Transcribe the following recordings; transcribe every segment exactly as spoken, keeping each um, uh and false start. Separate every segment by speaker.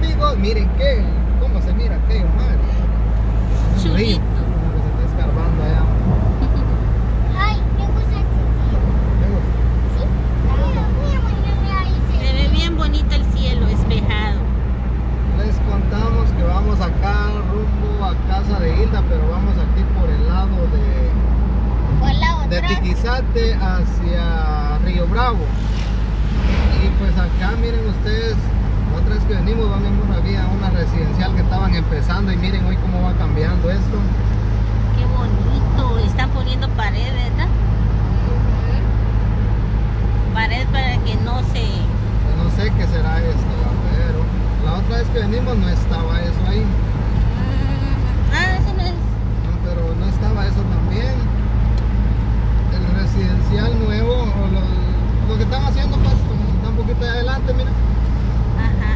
Speaker 1: amigos, miren qué, cómo se mira aquello, madre.
Speaker 2: Chulito.
Speaker 1: Río, como que se está escarbando allá.
Speaker 3: Ay, me gusta este
Speaker 1: ¿Te gusta?
Speaker 3: Sí.
Speaker 2: Se ve bien bonito el cielo, despejado.
Speaker 1: Les contamos que vamos acá rumbo a casa de Hilda, pero vamos aquí por el lado de,
Speaker 3: Por la
Speaker 1: de
Speaker 3: otra.
Speaker 1: Tiquizate hacia Río Bravo. Y pues acá miren ustedes, la otra vez que venimos, mi amor, había una residencial que estaban empezando y miren hoy cómo va cambiando esto.
Speaker 2: Qué bonito. Están poniendo pared, ¿verdad? Pared para que no se...
Speaker 1: Yo no sé qué será esto, pero la otra vez que venimos no estaba eso ahí.
Speaker 2: Mm, Ah, eso no es...
Speaker 1: No, pero no estaba eso también. El residencial nuevo, o lo, lo que están haciendo, pues, como está un poquito adelante, mira.
Speaker 2: Ajá.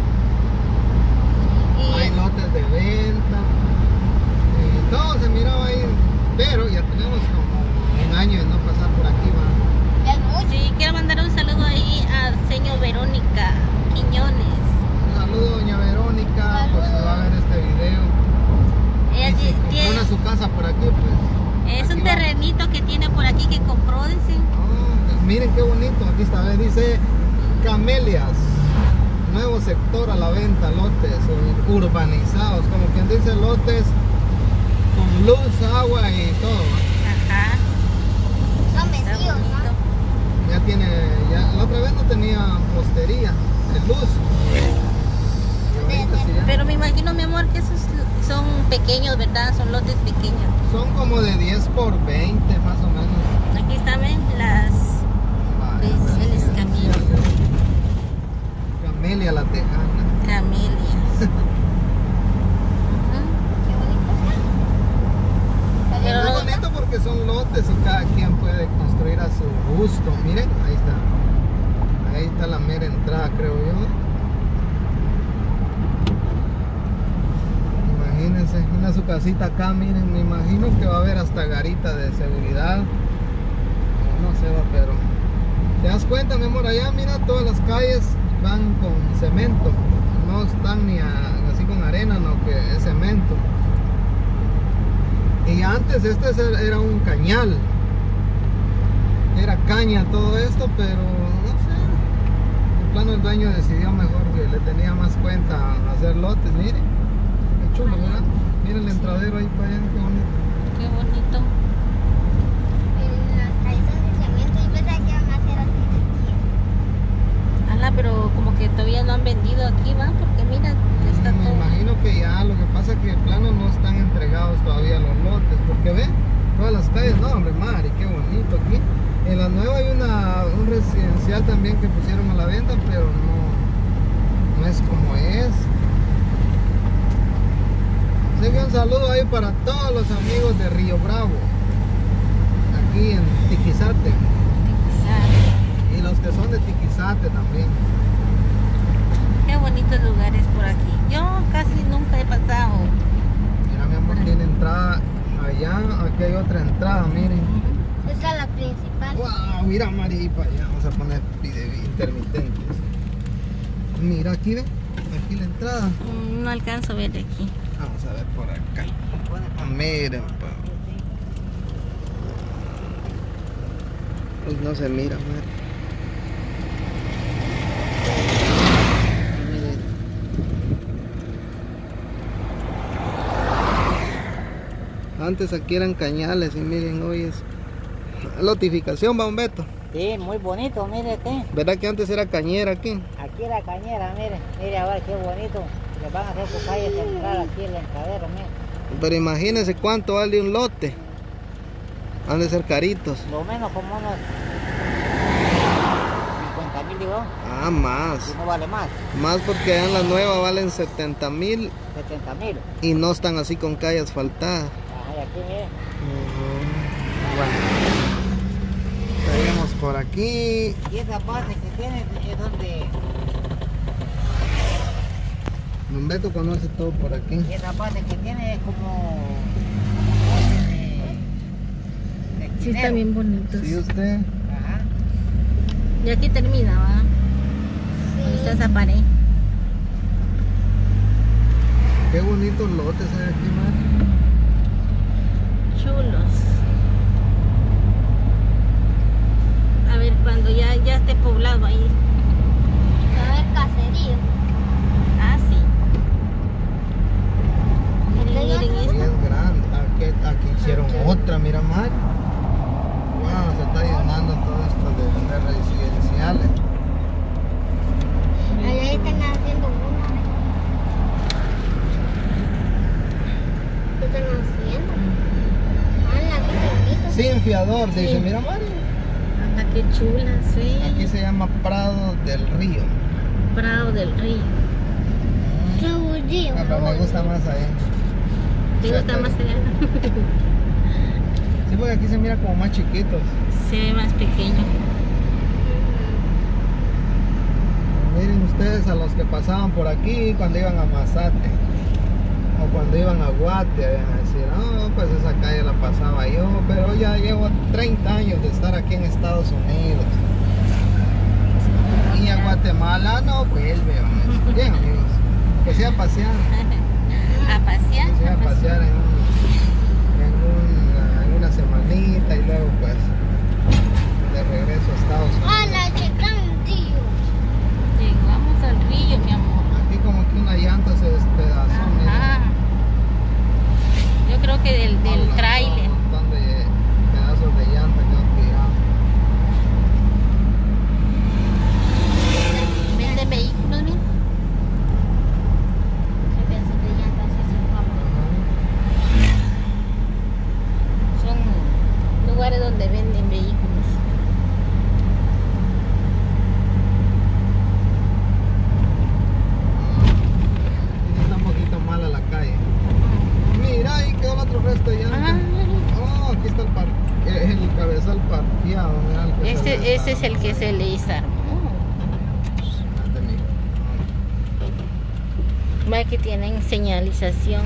Speaker 1: Hay
Speaker 2: Y...
Speaker 1: lotes de venta. Y todo se miraba ahí. Pero ya tenemos como un año de no pasar por aquí, va.
Speaker 3: Ya es mucho.
Speaker 2: Sí, quiero mandar un saludo ahí a señor Verónica Quiñones.
Speaker 1: Un saludo, doña Verónica, por si va a ver este video.
Speaker 2: Ella
Speaker 1: Y si
Speaker 2: ti- tiene-
Speaker 1: compra su casa por aquí, pues.
Speaker 2: es un
Speaker 1: aquí va.
Speaker 2: terrenito que tiene por aquí que compró, dice.
Speaker 1: Ah, miren qué bonito, aquí está, ve, dice Camelias, nuevo sector a la venta, lotes ur- urbanizados, como quien dice, lotes con luz, agua y todo.
Speaker 2: Ajá.
Speaker 3: Son
Speaker 2: Está
Speaker 3: vendidos,
Speaker 2: bonito.
Speaker 3: ¿no?
Speaker 1: Ya tiene, ya, la otra vez no tenía postería de luz. Y ahorita sí ya.
Speaker 2: Pero me imagino, mi amor, que esos son pequeños, ¿verdad? Son lotes pequeños.
Speaker 1: Son como de diez por veinte más o menos.
Speaker 2: Aquí están, ¿ven? Las...
Speaker 1: Vale,
Speaker 2: Es el
Speaker 1: residencial.
Speaker 2: escamillo.
Speaker 1: Camelia la Tejana.
Speaker 2: Camelias.
Speaker 3: Qué bonito está.
Speaker 2: Pero-
Speaker 1: Es bonito porque son lotes y cada quien puede construir a su gusto. Miren, ahí está. Ahí está la mera entrada, creo yo. Imagínense, una su casita acá, miren, me imagino que va a haber hasta garita de seguridad. No sé, va, pero te das cuenta, mi amor, allá mira, todas las calles van con cemento. No están ni a- así con arena, no, que es cemento. Y antes este era un cañal, era caña todo esto, pero no sé, en plano el dueño decidió mejor que le tenía más cuenta a hacer lotes. Miren, qué chulo, ¿verdad? Miren el entradero ahí para allá, qué bonito.
Speaker 2: Qué bonito.
Speaker 3: En las calles de cemento, yo pensaba que iban a hacer así de tierra.
Speaker 2: Ala, pero como que todavía no han vendido aquí, ¿va? Porque mira, está
Speaker 1: Me
Speaker 2: todo...
Speaker 1: imagino que ya, lo que pasa es que en plano no están entregados todavía los lotes, porque ven, todas las calles, no hombre, madre, qué bonito aquí. En la nueva hay una, un residencial también que pusieron a la venta, pero no, no es como es. Así que un saludo ahí para todos los amigos de Río Bravo, aquí en Tiquizate, y los que son de Tiquizate también.
Speaker 2: Qué bonitos lugares por aquí. Yo casi nunca he pasado.
Speaker 1: Mira, mi amor, tiene entrada allá, aquí hay otra entrada, miren.
Speaker 3: Esa es la principal.
Speaker 1: Wow, mira, María, y para allá vamos a poner pide- intermitentes. Mira, aquí ve, aquí la entrada.
Speaker 2: Mm, No alcanzo a ver de aquí.
Speaker 1: Vamos a ver por acá. Ah, miren, pa. Pues no se mira, madre. Miren. Antes aquí eran cañales y miren, hoy es lotificación, va un Beto.
Speaker 4: Sí, muy bonito, mire aquí.
Speaker 1: ¿Verdad que antes era cañera aquí?
Speaker 4: Aquí la cañera, mire, mire a ver qué bonito. Le van a hacer su calle central aquí el encadero, mire.
Speaker 1: Pero imagínense cuánto vale un lote. Han de ser caritos.
Speaker 4: Lo menos como unos cincuenta mil, digo,
Speaker 1: Ah, más.
Speaker 4: y no vale más,
Speaker 1: Más porque allá en la nueva valen setenta mil
Speaker 4: setenta mil.
Speaker 1: y no están así con calle asfaltada.
Speaker 4: Ajá, y aquí, mire,
Speaker 1: Ujú. Bueno. Seguimos por aquí.
Speaker 4: y esa parte que tiene es donde,
Speaker 1: Don Beto conoce todo por aquí.
Speaker 4: y esa parte que tiene es como de, de
Speaker 2: Sí,
Speaker 4: esquinero.
Speaker 2: están bien bonitos.
Speaker 1: ¿Sí usted?
Speaker 4: Ajá,
Speaker 2: Y aquí termina, ¿va? ¿Dónde está esa pared?
Speaker 1: qué bonitos lotes hay aquí, madre.
Speaker 2: Chulos. A ver, cuando ya, ya esté poblado ahí.
Speaker 3: Va a haber caserío.
Speaker 2: Ah, sí. Miren,
Speaker 3: Aquí hay
Speaker 2: miren
Speaker 3: otro.
Speaker 2: esto.
Speaker 1: Bien grande. Aquí, aquí hicieron
Speaker 2: Ok.
Speaker 1: otra, mira, madre. Wow, se está llenando todo esto de, de residenciales.
Speaker 3: Allá están haciendo una. ¿Qué están haciendo? ¡Hala, qué bonito!
Speaker 1: Sin fiador, dice,
Speaker 2: Sí.
Speaker 1: mira, madre.
Speaker 2: Anda, qué chula, sí.
Speaker 1: Aquí se llama Prado del Río.
Speaker 2: Prado del Río.
Speaker 3: ¡Qué aburrido!
Speaker 1: Ah, pero me gusta más ahí.
Speaker 2: ¿Te gusta más allá?
Speaker 1: Sí, porque aquí se mira como más chiquitos.
Speaker 2: Se ve más pequeño.
Speaker 1: Miren ustedes a los que pasaban por aquí cuando iban a Mazate o cuando iban a Guate, iban a decir, no, pues esa calle la pasaba yo, pero ya llevo treinta años de estar aquí en Estados Unidos. Y a Guatemala no vuelve, vamos. Bien, amigos, que sea pasear,
Speaker 2: A pasear.
Speaker 1: que sea
Speaker 2: a pasear.
Speaker 1: pasear en, un- en, una, en una semanita y luego pues de regreso a Estados Unidos.
Speaker 3: ¡Hala, qué gran río!
Speaker 2: Llegamos al río, mi amor.
Speaker 1: Aquí como que una llanta se despedazó, miren.
Speaker 2: Ajá. Yo creo que del, del
Speaker 1: Hola,
Speaker 2: tráiler.
Speaker 1: Un montón de pedazos de llanta que han tirado.
Speaker 2: Venden vehículos, mira.
Speaker 3: Se piensa que ya casi se va.
Speaker 2: Son lugares donde venden vehículos.
Speaker 1: Y está un poquito mala la calle. Mira, ahí quedó el otro resto de llanta.
Speaker 2: Ah,
Speaker 1: Oh, aquí está el, par el cabezal parqueado. Mira, el que se
Speaker 2: ese,
Speaker 1: le
Speaker 2: ese es el que se le desarmó.
Speaker 1: Espérate, mijo.
Speaker 2: Ve que tienen señalización.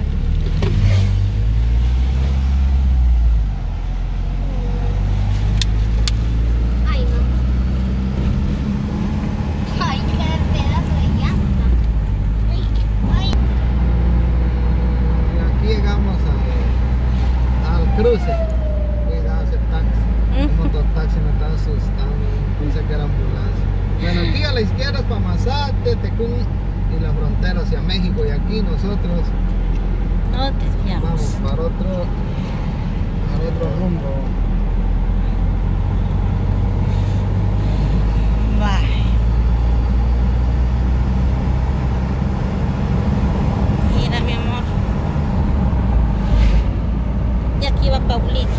Speaker 3: ¡Ay, no! ¡Ay, qué pedazo de llanta! ¡Ay, ay!
Speaker 1: Y aquí llegamos a- al cruce. Cuidado ese taxi. Un mototaxi me estaba asustando. Pensé que era ambulancia. Bueno, aquí a la izquierda es para Mazate, Tecún y la frontera hacia México. Y aquí nosotros
Speaker 2: No
Speaker 1: vamos
Speaker 2: desviamos.
Speaker 1: para otro, para otro rumbo.
Speaker 2: Bye. Mira, mi amor. Y aquí va Paulito.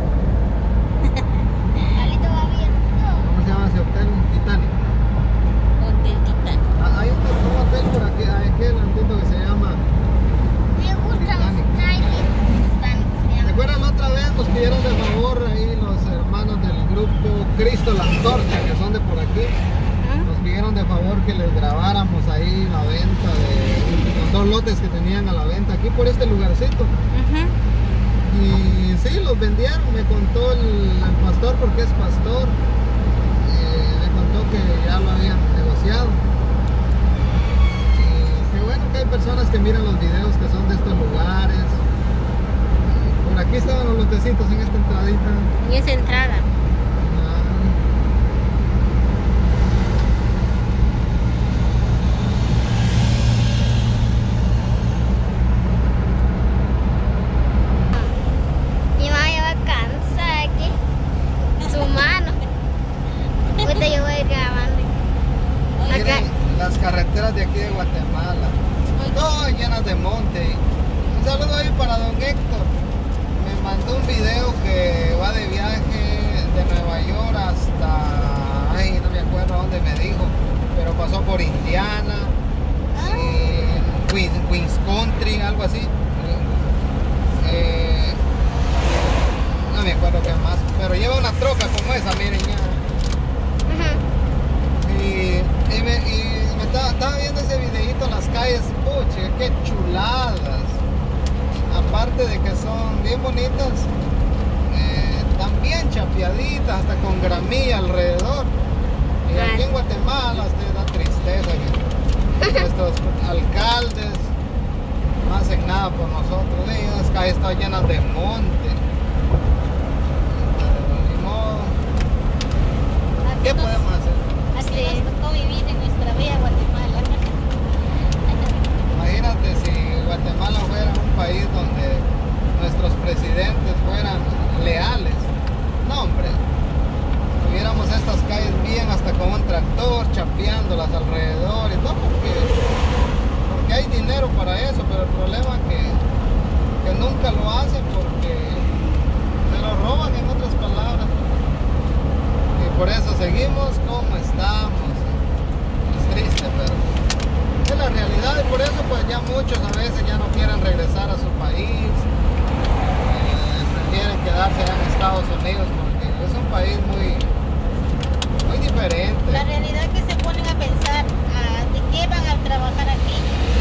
Speaker 3: Palito va viendo todo.
Speaker 1: ¿Cómo se llama ese hotel? Titanic.
Speaker 2: Hotel Titán.
Speaker 1: Ah, hay un, un hotel por aquí, hay aquel antiguo que se llama.
Speaker 3: Me gustan los
Speaker 1: Titanic.
Speaker 3: trailers.
Speaker 1: ¿Te acuerdas la otra vez? Nos pidieron de favor ahí los hermanos del grupo Cristo la Antorcha, que son de por aquí. Nos pidieron de favor que les grabáramos ahí la venta de los dos lotes que tenían a la venta aquí por este lugarcito.
Speaker 2: Ujú.
Speaker 1: Y sí, los vendieron, me contó el, el pastor, porque es pastor, eh, me contó que ya lo habían negociado. Y qué bueno que hay personas que miran los videos que son de estos lugares. Por aquí estaban los lotecitos en esta entradita.
Speaker 2: En esa entrada.
Speaker 1: Ah,
Speaker 3: Mi mamá ya va cansada aquí. Su mano. Ahorita yo voy a ir grabando. Acá.
Speaker 1: miren las carreteras de aquí de Guatemala, todas llenas de monte. Un saludo ahí para don Héctor. Me mandó un video que va de viaje de Nueva York hasta, ay, no me acuerdo dónde me dijo, pero pasó por Indiana, y Queens, Queens Country, algo así. Eh, no me acuerdo qué más, pero lleva una troca como esa, miren ya.
Speaker 3: Ujú.
Speaker 1: Y, y me, y me estaba, estaba viendo ese videito en las calles, puche, qué chuladas. Aparte de que son bien bonitas, eh, también chapeaditas, hasta con gramilla alrededor. Y aquí en Guatemala te da tristeza que nuestros alcaldes no hacen nada por nosotros. Y las calles están llenas de monte. Pero ni modo.
Speaker 2: Así
Speaker 1: ¿Qué
Speaker 2: nos-
Speaker 1: podemos hacer?
Speaker 2: Así
Speaker 3: Sí.
Speaker 2: nos tocó vivir en nuestra bella Guatemala.
Speaker 1: Imagínate si Guatemala fuera un país donde nuestros presidentes fueran leales. No, hombre. Tuviéramos estas calles bien hasta con un tractor chapeándolas alrededor y todo porque, porque hay dinero para eso, pero el problema es que, que nunca lo hacen porque se lo roban, en otras palabras. Y por eso seguimos como estamos. Es triste, pero es la realidad y por eso pues ya muchos a veces ya no quieren regresar a su país, eh, prefieren quedarse allá en Estados Unidos porque es un país muy, muy diferente.
Speaker 2: La realidad es que se ponen a pensar ah, de qué van a trabajar aquí.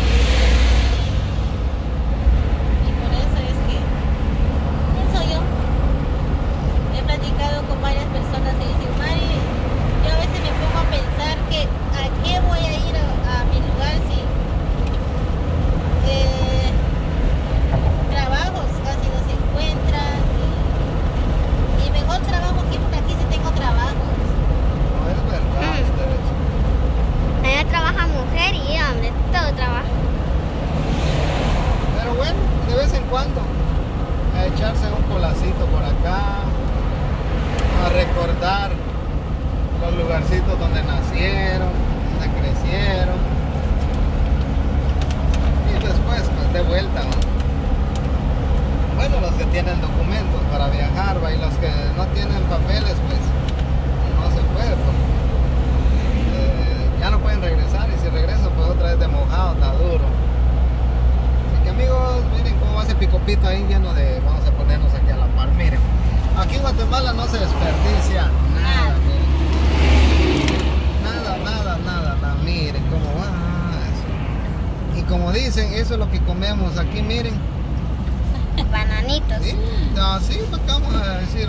Speaker 2: Y por eso es que, pienso yo, he platicado con varias personas y dicen, Mari, yo a veces me pongo a pensar que a qué voy a ir a, a mi lugar si eh, trabajos casi no se encuentran y, y mejor trabajo aquí porque aquí sí tengo trabajos.
Speaker 1: No es verdad,
Speaker 3: Mm.
Speaker 1: ustedes.
Speaker 3: Allá trabaja mujer y hombre, todo trabaja.
Speaker 1: Pero bueno, de vez en cuando a echarse un colacito por acá, a recordar los lugarcitos donde nacieron, donde crecieron y después pues de vuelta, ¿no? Bueno, los que tienen documentos para viajar, ¿va? Y los que no tienen papeles pues no se puede porque eh, ya no pueden regresar y si regresan pues otra vez de mojado, está duro. Así que amigos, miren cómo va ese picopito ahí lleno de, vamos a ponernos aquí a la par, miren. Aquí en Guatemala no se desperdicia nada, miren. Nada, nada, nada, nada, miren cómo va eso. Y como dicen, eso es lo que comemos aquí, miren.
Speaker 3: Bananitos.
Speaker 1: Sí, así pues vamos a decir